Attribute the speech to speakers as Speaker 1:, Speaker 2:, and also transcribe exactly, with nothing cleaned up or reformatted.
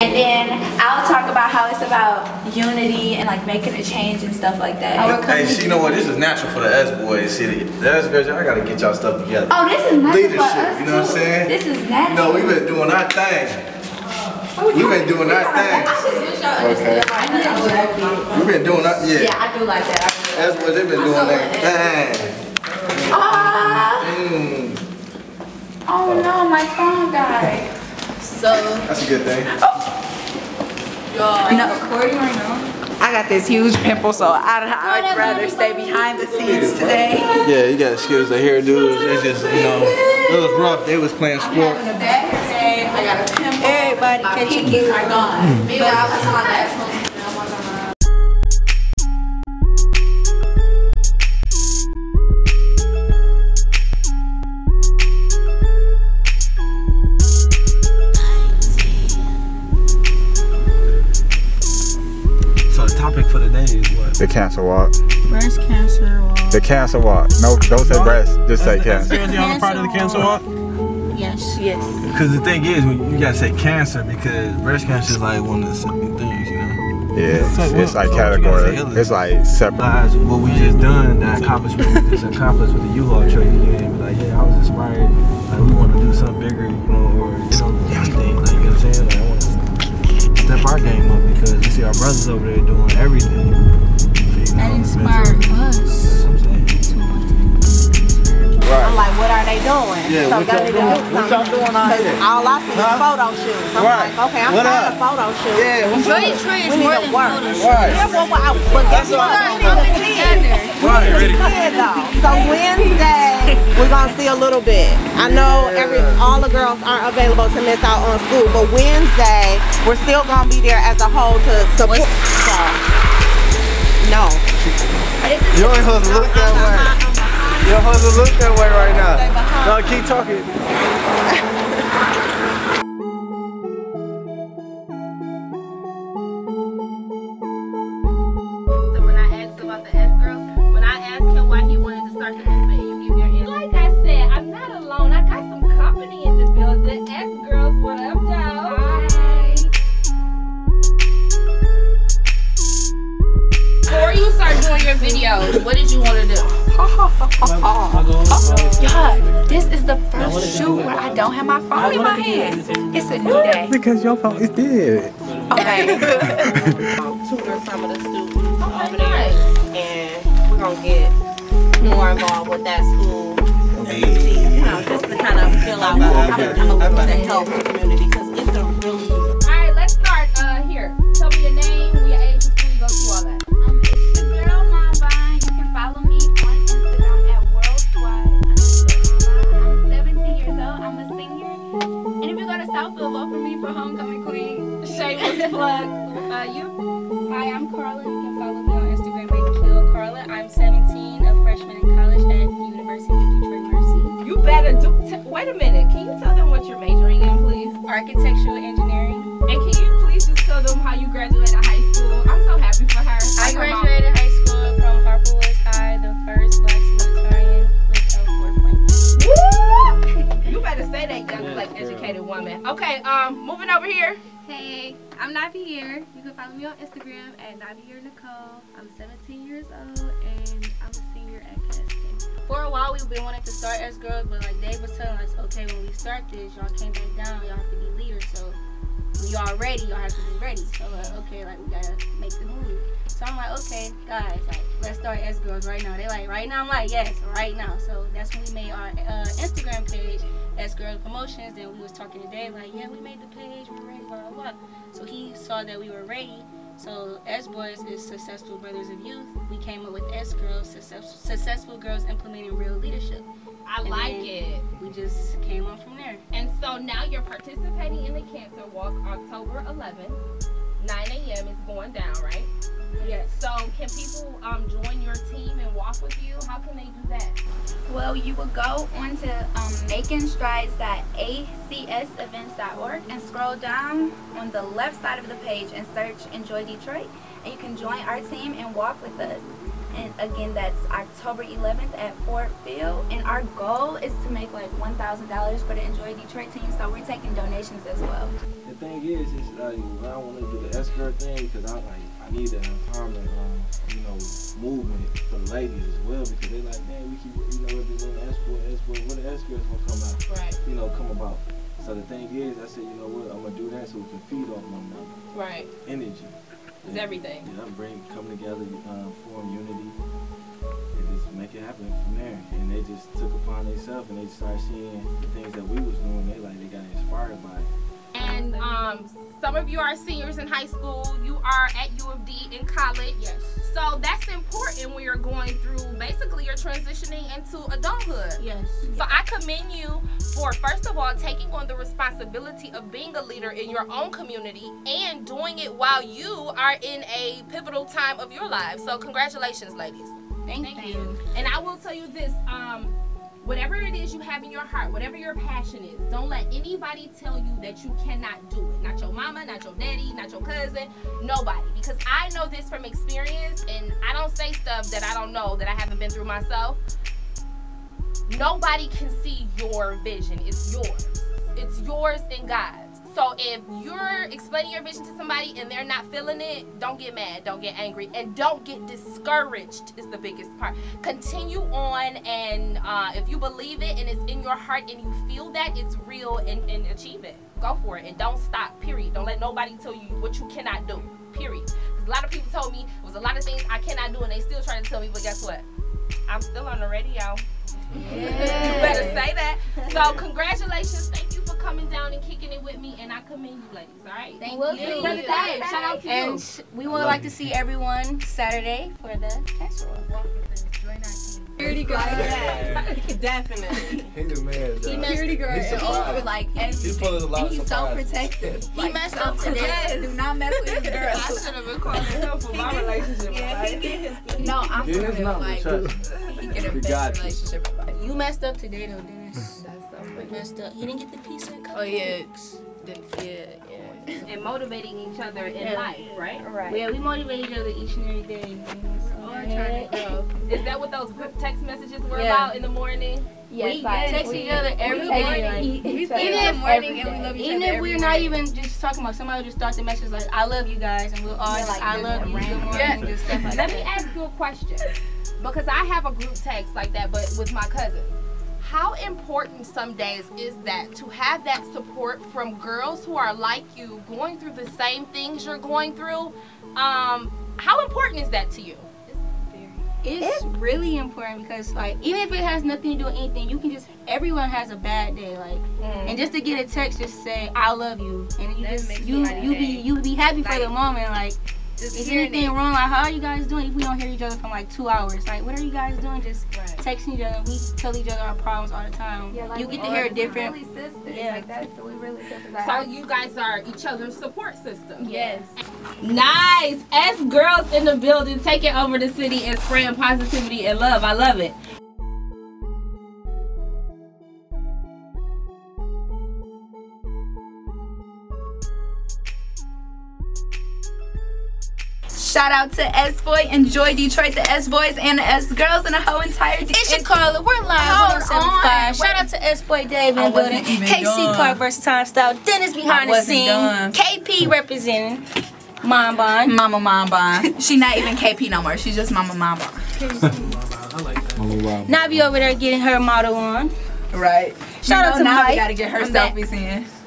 Speaker 1: And then I'll talk about how it's about unity and like making a change and stuff like that.
Speaker 2: Hey, see, you know what? This is natural for the S-boys. See, the S-girls, y'all gotta get y'all stuff together.
Speaker 1: Oh, this is natural
Speaker 2: Leadership,
Speaker 1: for us
Speaker 2: you know what I'm saying?
Speaker 1: This is natural.
Speaker 2: You know, we've been doing our thing. We've been doing our thing. Okay. We've been doing our, yeah.
Speaker 1: Yeah, I do like that.
Speaker 2: S-boys, they've been doing their thing.
Speaker 1: Ah.
Speaker 2: Mm.
Speaker 1: Oh no, my phone died. So.
Speaker 2: That's a good thing.
Speaker 1: Oh. Are you not recording right now?
Speaker 3: I got this huge pimple, so I'd, I'd rather stay behind the scenes today.
Speaker 2: Yeah, you gotta excuse the hairdos. It's just, you know, it was rough. They was playing sport.
Speaker 1: I'm having a bad hair day. I got a pimple.
Speaker 3: Everybody,
Speaker 1: my pinkies are gone. Meanwhile, that's my last one.
Speaker 2: For the day is what?
Speaker 4: The cancer walk.
Speaker 3: Breast cancer walk.
Speaker 4: The cancer walk. No, don't say breast. Just say cancer.
Speaker 2: Is y'all a part of the cancer walk?
Speaker 3: Yes. Yes.
Speaker 2: Because the thing is, you gotta say cancer because breast cancer is like one of the simple things, you know.
Speaker 4: Yeah, it's, like, it's like so category. It's like separate.
Speaker 2: What we just done, that accomplishment we just accomplished with the U-Haul truck, you can be like, yeah, I was inspired. Like we want to do something bigger, you know, or you know, anything. Like you know what I'm saying? Like I want to step our game up because we see our brothers over there doing everything. So,
Speaker 3: that inspired us.
Speaker 4: Right.
Speaker 3: I'm like, what are they doing?
Speaker 2: Yeah,
Speaker 3: so
Speaker 2: what
Speaker 3: y'all need to do something.
Speaker 2: What y'all doing out here?
Speaker 3: All I see
Speaker 2: huh?
Speaker 3: is photo shoots. I'm
Speaker 2: right.
Speaker 3: like, okay, I'm
Speaker 2: what
Speaker 3: tired
Speaker 2: up?
Speaker 3: of photo shoots.
Speaker 2: Yeah, what's
Speaker 1: Detroit
Speaker 2: up?
Speaker 1: Detroit is
Speaker 3: We
Speaker 1: more
Speaker 3: need
Speaker 1: than
Speaker 3: to work.
Speaker 1: photo shoot.
Speaker 2: Right.
Speaker 3: Yeah, well, well, I, but guess what?
Speaker 1: We coming together.
Speaker 2: Right, ready.
Speaker 3: Though. So Wednesday, we're gonna see a little bit. I know every all the girls aren't available to miss out on school, but Wednesday we're still gonna be there as a whole to support. So, no.
Speaker 2: You ain't supposed to look that way. You ain't supposed to look that way right now. No, keep talking.
Speaker 5: So when I asked about the S-girls, when I asked him why he wanted to start the movement, you give your answer. Like I said, I'm not alone. I got some company in the building. S-girls, what up, y'all? Hi. Before you start doing your videos, what did you want to do?
Speaker 1: Yeah, this is the first shoot where I don't have my phone in my hand. It's a new day.
Speaker 4: Because your phone is dead.
Speaker 1: Okay.
Speaker 3: Tutor some of the students over there, and we're gonna get more involved with that school. See, you know, just to kind of fill out how I'm looking to help the community because it's a really.
Speaker 5: All right, let's start uh, here. Tell me your name, your age, school you go to, all that.
Speaker 1: Um, it's your girl Mamba. You can follow me on Instagram at worldwide. I'm seventeen years old. I'm a senior. And if you go to Southfield, vote for me for homecoming queen.
Speaker 5: Shameless plug. Uh, you?
Speaker 6: Hi, I'm Carla. You can follow me on Instagram at Kill Carla. I'm seventeen, a freshman in college at University of Detroit Mercy.
Speaker 5: You better do. T wait a minute. Can you tell them what you're majoring in, please?
Speaker 6: Architectural engineering.
Speaker 5: And can you please just tell them how you graduated high school? I'm so happy for her.
Speaker 6: I graduated high school from Harper Woods High, the first black salutatorian with a four point two.
Speaker 5: You better say that, young, like, educated woman. Okay, um, moving over here.
Speaker 6: Hey, I'm Navi here. You can follow me on Instagram at Navi here Nicole. I'm seventeen years old and I'm a senior at Casting. For a while, we've been wanting to start as girls, but like Dave was telling us, okay, when we start this, y'all came back down, y'all have to be leaders. So when y'all ready, y'all have to be ready. So uh, okay, like we gotta make the move. So I'm like, okay, guys, like let's start as girls right now. They like right now. I'm like, yes, right now. So that's when we made our uh, Instagram page. As Girls Promotions, then we was talking today like, yeah, we made the page, we're ready, blah, blah, blah. So he saw that we were ready. So S-Boys is Successful Brothers of Youth. We came up with S-Girls, success, Successful Girls Implementing Real Leadership.
Speaker 5: I
Speaker 6: and
Speaker 5: like it.
Speaker 6: We just came on from there.
Speaker 5: And so now you're participating in the Cancer Walk October eleventh. nine A M is going down, right?
Speaker 6: Yes.
Speaker 5: So can people um, join your team and walk with you? How can they do that?
Speaker 1: Well, you will go onto um, making strides dot A C S events dot org and scroll down on the left side of the page and search Enjoy Detroit, and you can join our team and walk with us. And again, that's October eleventh at Ford Field. And our goal is to make like one thousand dollars for the Enjoy Detroit team. So we're taking donations as well.
Speaker 2: The thing is, is like, I want to do the S-girl thing because I like, I need an empowerment, um, you know, movement for the ladies as well, because they like, man, we keep, you know, representing S-boy, S-boy, what the S-girls gonna come out,
Speaker 3: Right.
Speaker 2: you know, come about. So the thing is, I said, you know what, I'm gonna do that so we can feed off one another.
Speaker 3: Right.
Speaker 2: Energy.
Speaker 3: It's everything.
Speaker 2: Yeah, bring, come together, um, form unity, and just make it happen from there. And they just took upon themselves and they started seeing the things that we was doing. They like, they got inspired by it.
Speaker 5: And um, some of you are seniors in high school. You are at U of D in college.
Speaker 3: Yes.
Speaker 5: So that's important when you're going through, basically you're transitioning into adulthood.
Speaker 3: Yes.
Speaker 5: So I commend you for, first of all, taking on the responsibility of being a leader in your own community and doing it while you are in a pivotal time of your lives. So congratulations, ladies.
Speaker 6: Thank,
Speaker 5: Thank
Speaker 6: you.
Speaker 5: you. And I will tell you this, um, whatever it is you have in your heart, whatever your passion is, don't let anybody tell you that you cannot do it. Not your mama, not your daddy, not your cousin, nobody. Because I know this from experience, and I don't say stuff that I don't know, that I haven't been through myself. Nobody can see your vision. It's yours. It's yours and God's. So if you're explaining your vision to somebody and they're not feeling it, don't get mad, don't get angry, and don't get discouraged is the biggest part. Continue on, and uh, if you believe it and it's in your heart and you feel that it's real, and, and achieve it. Go for it and don't stop, period. Don't let nobody tell you what you cannot do, period. Because a lot of people told me it was a lot of things I cannot do and they still trying to tell me, but guess what? I'm still on the radio. Yeah. You better say that. So congratulations, thank you for coming down and kicking it with me, and I commend you ladies, all right?
Speaker 6: Thank
Speaker 5: we'll
Speaker 6: you.
Speaker 5: see you Brother Dave, shout out to
Speaker 6: And
Speaker 5: you.
Speaker 6: we would like to see everyone Saturday for the casserole.
Speaker 3: Security guard. Yes. Definitely.
Speaker 4: He's the man, though.
Speaker 6: He messed,
Speaker 3: Security guard.
Speaker 4: He's
Speaker 3: and
Speaker 4: surprised.
Speaker 3: over like everything.
Speaker 4: He's full of a lot
Speaker 3: And
Speaker 4: of
Speaker 3: he's so
Speaker 4: surprises.
Speaker 3: protective.
Speaker 6: he
Speaker 3: Like,
Speaker 6: messed
Speaker 3: so
Speaker 6: up today.
Speaker 3: protective. Do not mess with his
Speaker 5: I
Speaker 3: girls.
Speaker 5: should have been calling him for my relationship.
Speaker 3: Yeah, he get his. No, I'm
Speaker 2: Get
Speaker 3: for
Speaker 2: his
Speaker 3: real.
Speaker 2: number,
Speaker 3: Like,
Speaker 2: trust me.
Speaker 3: he get a
Speaker 2: We got
Speaker 3: best
Speaker 2: you.
Speaker 3: relationship with life.
Speaker 6: You messed up today though, Dennis.
Speaker 3: That's so
Speaker 6: You messed up. He didn't get the pizza and cupcakes.
Speaker 3: Oh yeah. Then, yeah, yeah.
Speaker 5: And motivating each other in
Speaker 6: Yeah.
Speaker 5: life, right?
Speaker 6: Right. Yeah, we motivate each other each and every day.
Speaker 3: We're all trying to grow.
Speaker 5: Is that what those group text messages were
Speaker 6: Yeah.
Speaker 5: about in the morning?
Speaker 6: Yes,
Speaker 3: We
Speaker 6: like,
Speaker 3: get-
Speaker 6: text
Speaker 3: we-
Speaker 6: each other every
Speaker 3: we
Speaker 6: day.
Speaker 3: morning.
Speaker 6: Like,
Speaker 3: We
Speaker 6: even
Speaker 3: say
Speaker 6: if
Speaker 3: good morning
Speaker 6: every
Speaker 3: and we
Speaker 6: day.
Speaker 3: love each
Speaker 6: even
Speaker 3: other
Speaker 6: if
Speaker 3: every
Speaker 6: we're not
Speaker 3: day.
Speaker 6: even just talking about, somebody will just start the message like, I love you guys, and we'll all
Speaker 3: Yeah,
Speaker 6: just,
Speaker 3: like,
Speaker 6: I
Speaker 3: just
Speaker 6: love you, good
Speaker 3: random.
Speaker 6: morning,
Speaker 3: Yeah.
Speaker 6: and just stuff like
Speaker 5: Let
Speaker 6: that.
Speaker 5: me ask you a question, because I have a group text like that, but with my cousins. How important some days is that to have that support from girls who are like you, going through the same things you're going through? Um, how important is that to you?
Speaker 6: It's really important because, like, even if it has nothing to do with anything, you can just, everyone has a bad day, like,
Speaker 5: Mm.
Speaker 6: and just to get a text, just say, I love you, and you
Speaker 3: That
Speaker 6: just,
Speaker 3: makes
Speaker 6: you,
Speaker 3: somebody
Speaker 6: you be,
Speaker 3: day.
Speaker 6: you be happy for
Speaker 3: Like,
Speaker 6: the moment, like,
Speaker 3: Just
Speaker 6: is
Speaker 3: hearing
Speaker 6: anything
Speaker 3: it.
Speaker 6: wrong? Like, how are you guys doing? If we don't hear each other from like two hours, like, what are you guys doing? Just
Speaker 3: Right.
Speaker 6: texting each other. We tell each other our problems all the time.
Speaker 1: Yeah, like
Speaker 6: you
Speaker 1: we
Speaker 6: get to
Speaker 1: all
Speaker 6: hear a
Speaker 1: just
Speaker 6: different.
Speaker 1: really sisters
Speaker 6: Yeah.
Speaker 1: like that, so we really sisters. Like,
Speaker 5: So
Speaker 1: I-
Speaker 5: you guys are each other's support system.
Speaker 3: Yes.
Speaker 5: Nice. S girls in the building, taking over the city and spreading positivity and love. I love it.
Speaker 1: Shout out to SBoy, Enjoy Detroit, the S-Boys, and the S-Girls, and the whole entire Detroit.
Speaker 6: It's your caller. We're live.
Speaker 1: Hold
Speaker 6: one oh seven point five.
Speaker 1: on.
Speaker 6: Shout out to S-Boy Dave in the building.
Speaker 3: wasn't even
Speaker 6: K C
Speaker 3: done.
Speaker 6: Car Versatile Style. Dennis behind the
Speaker 3: wasn't
Speaker 6: scene.
Speaker 3: done.
Speaker 6: K P representing. Mom Bond.
Speaker 1: Mama Mamba. She not even K P no more. She's just Mama Mamba.
Speaker 2: I like that.
Speaker 4: Mama, wow.
Speaker 6: Navi over there getting her model on.
Speaker 3: Right.
Speaker 6: Shout out to
Speaker 3: now
Speaker 6: Mike.
Speaker 3: we gotta get her
Speaker 1: I'm back.
Speaker 3: selfies in.